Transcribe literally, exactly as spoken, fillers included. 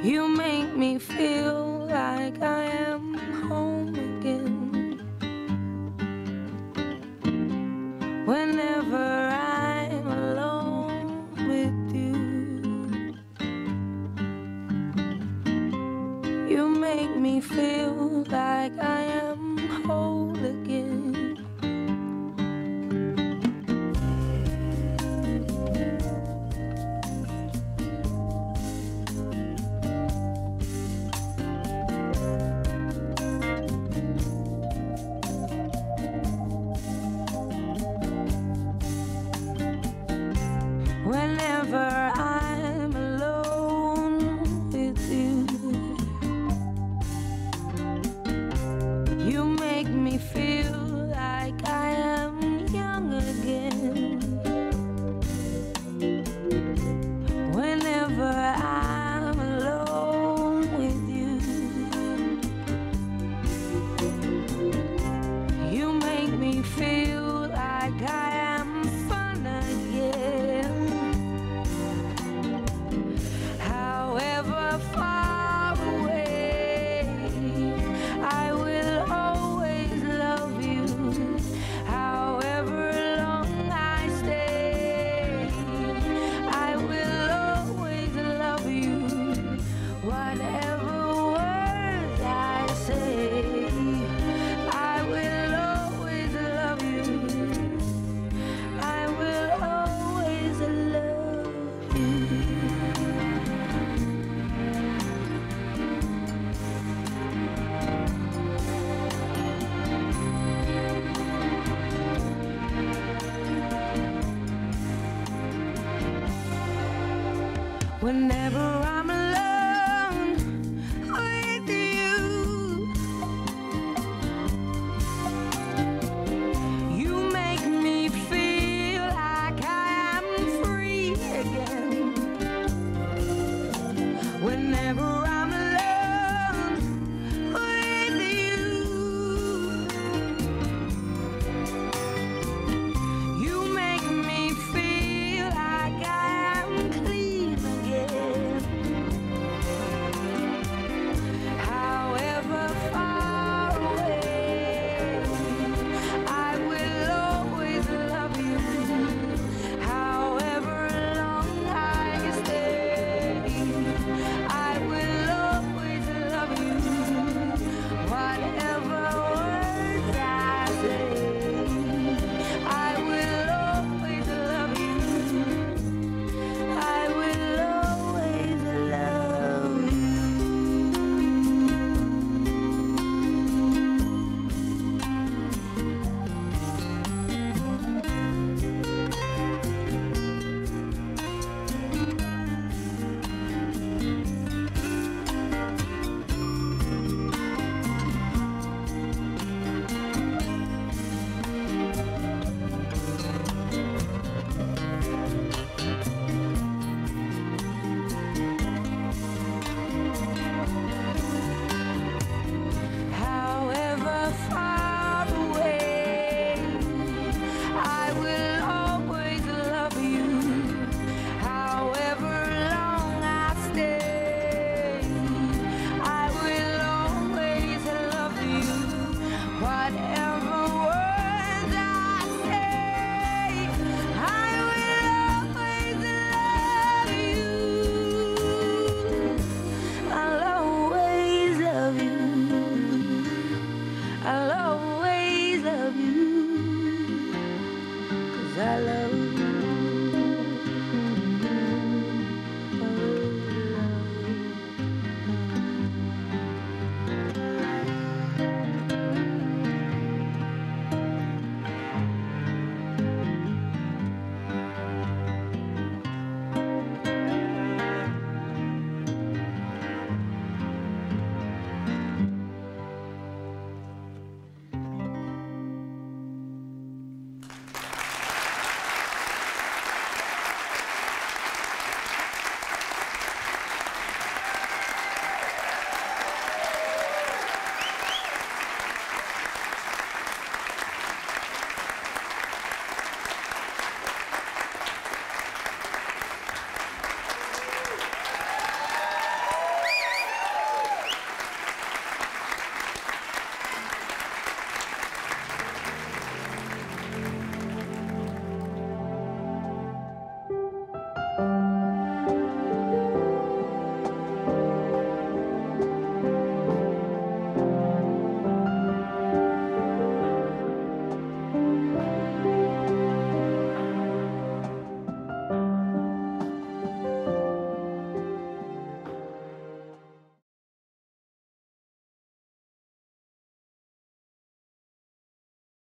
You make me feel like I am home again. Whenever I'm alone with you, you make me feel like I am whole again. Whenever I'm alone with you, you make me feel like I am young again. Whenever I'm alone with you, you make me feel like I am fun again. However far away, I will always love you. However long I stay, I will always love you. Whatever words I say, I will always love you. I will always love you. Whenever I'm alone